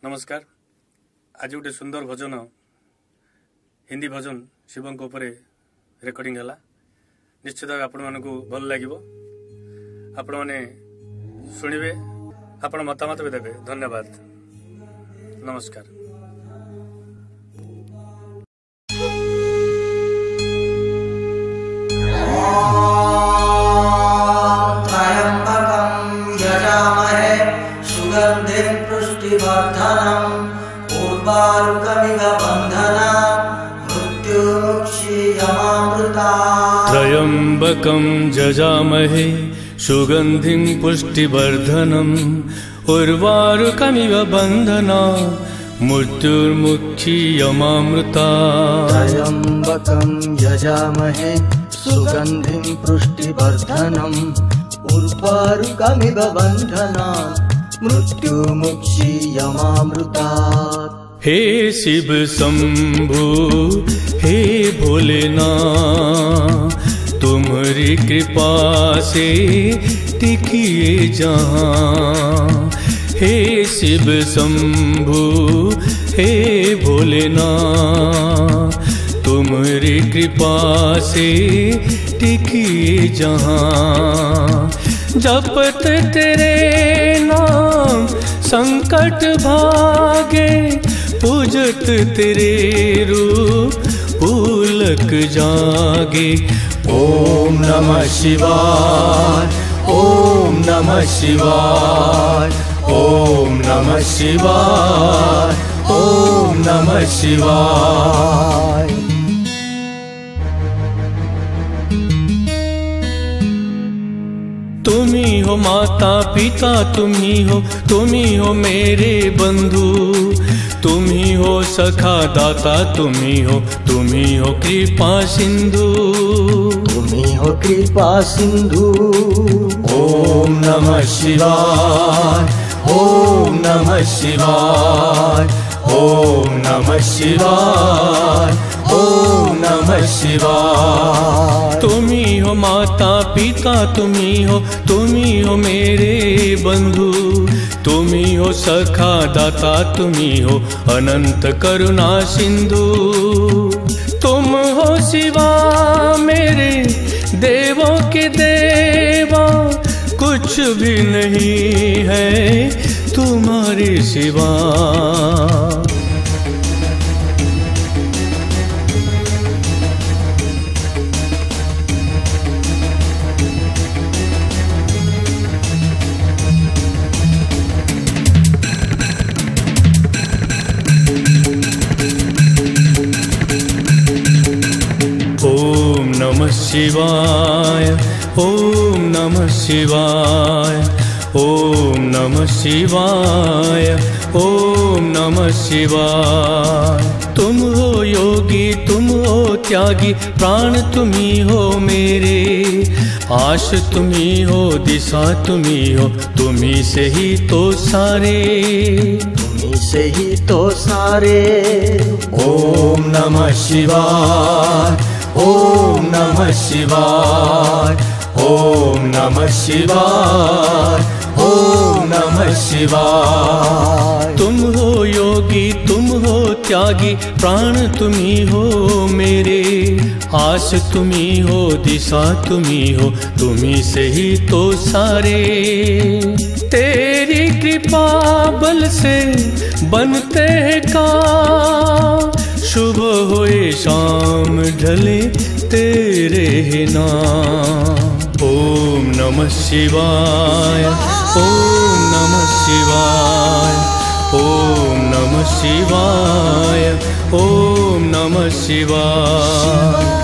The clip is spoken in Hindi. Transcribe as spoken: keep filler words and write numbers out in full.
नमस्कार। आज गोटे सुंदर भजन हिंदी भजन शिवं उपरे रेकर्डिंग है। निश्चित भाव आपण मानक भल लगे, आपण मैंने शुणे, आपण मतामत भी देवे। धन्यवाद। नमस्कार। सुगंधिं पुष्टिवर्धनम् उर्वारुकमिव बन्धनात् मृत्युमुक्षीयमामृतात्। त्र्यम्बकं जजामहे सुगंधिं पुष्टिवर्धनम् उर्वारुकमिव बन्धनात् मृत्युर्मुक्षीयमामृतात्। त्र्यम्बकं यजामहे सुगंधिं पुष्टिवर्धनम् उर्वारुकमिव बन्धनात् मृत्युमुक्षीयमामृतात्। हे शिव शंभु हे भोलेनाथ, तुम्हारी कृपा से टिकिए जहाँ। हे शिव शंभु हे भोलेनाथ, तुम्हारी कृपा से टिकिए जहाँ। जपत तेरे नाम संकट भागे, पूजत तेरे रूप पुलक जागे। ओम नमः शिवाय, ओम नमः शिवाय, ओम नमः शिवाय, ओम नमः शिवाय। तुम्ही हो माता पिता, तुम्ही हो तुम्ही हो मेरे बंधु, तुम्ही हो सखा दाता, तुम्ही हो तुम्ही हो कृपा सिंधु, तुम्ही हो कृपा सिंधु। ओम नमः शिवाय, ओम नमः शिवाय, ओम नमः शिवाय, ओम नमः शिवाय। तुम्ही हो माता पिता, तुम्ही हो तुम्ही हो मेरे बंधु, तुम्ही हो सखा दाता, तुम्ही हो अनंत करुणा सिंधु। तुम हो शिवा मेरे देवों के देवा, कुछ भी नहीं है तुम्हारे सिवा। ओम नमः शिवाय, ओम नमः शिवाय, ओम नमः शिवाय, ओम नमः शिवाय। तुम हो योगी, तुम हो त्यागी, प्राण तुम्ही हो मेरे, आश तुम्ही हो, दिशा तुम्ही हो, तुम्ही से ही तो सारे, तुम्ही से ही तो सारे। ओम नमः शिवाय, ओम नमः शिवाय, ओम नमः शिवाय, ओम नमः शिवाय। तुम हो योगी, तुम हो त्यागी, प्राण तुम्ही हो मेरे, आस तुम्ही हो, दिशा तुम्ही हो, तुम्ही से ही तो सारे। तेरी कृपा बल से बनते हैं काम, सुबह होए शाम ढले तेरे ही नाम। ओम नमः शिवाय, ओम नमः शिवाय, ओम नमः शिवाय, ओम नमः शिवाय।